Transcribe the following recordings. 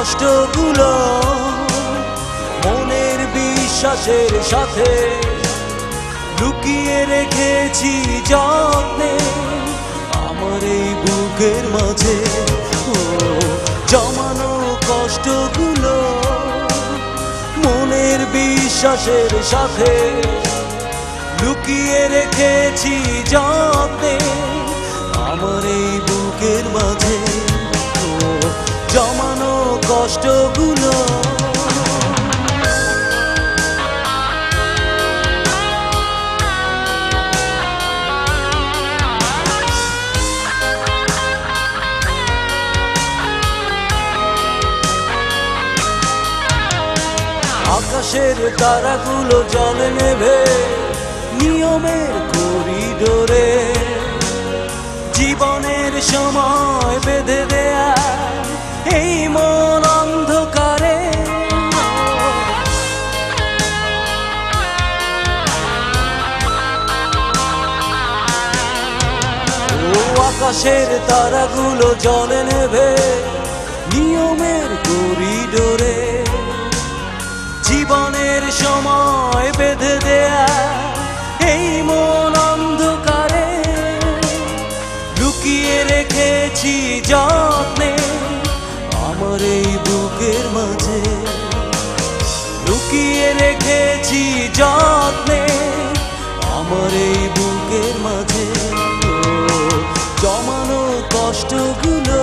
কষ্টগুলো মনের বিশ্বাসের সাথে লুকিয়ে রেখেছি যত্নে আমার এই বুকের মাঝে। ও জমানো কষ্টগুলো মনের বিশ্বাসের সাথে লুকিয়ে রেখেছি যত্নে আমার এই বুকের মাঝে। ও জমানো কষ্টগুলো আকাশের তারাগুলো জলে নেভে নিয়মের করিডোরে জীবনের সময় বেঁধে দেয়া এই মন অন্ধকারে। ও আকাশের তারাগুলো জলে নেভে নিয়মের করিডোরে জীবনের সময় বেঁধে দেয়া এই মন অন্ধকারে লুকিয়ে রেখেছি যত্নে আমার এই বুকের মাঝে। লুকিয়ে রেখেছি যত্নে আমার এই বুকের মাঝে। জমানো কষ্টগুলো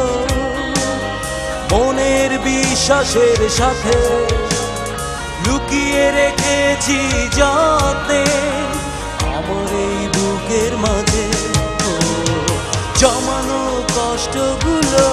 মনের বিশ্বাসের সাথে লুকিয়ে রেখেছি যত্নে আমার এই বুকের মাঝে। ও জমানো কষ্টগুলো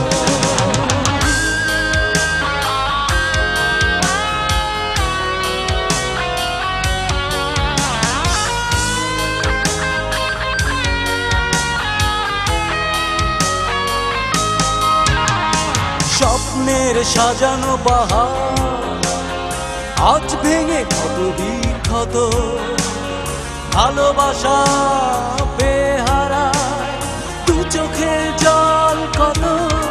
স্বপ্নের সাজানো বাহার আজ ভেঙে ক্ষত বিক্ষত ভালোবাসা বেহারা দু চোখের জল কত।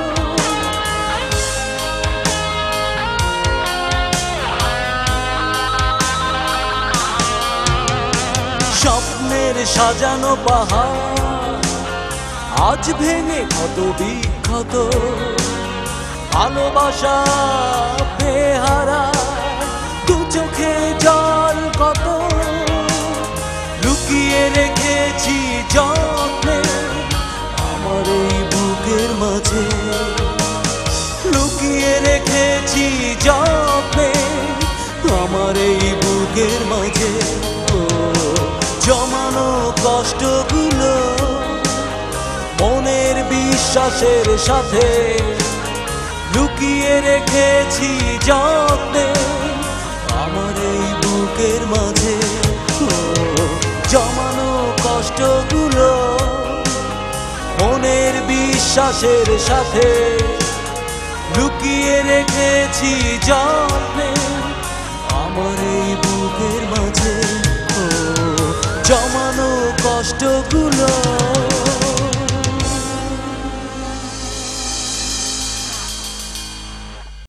স্বপ্নের সাজানো পাহাড় আজ ভেঙে ক্ষত বিক্ষত ভালোবাসা বেহারা দু চোখে জল কত। লুকিয়ে রেখেছি যত্নে আমার এই বুকের মাঝে। লুকিয়ে রেখেছি যত্নে আমার এই বুকের মাঝে। ও জমানো কষ্টগুলো মনের বিশ্বাসের সাথে লুকিয়ে রেখেছি যত্নে আমার এই বুকের মাঝে। ও জমানো কষ্টগুলো মনের বিশ্বাসের সাথে লুকিয়ে রেখেছি যত্নে আমার এই বুকের মাঝে। ও জমানো কষ্টগুলো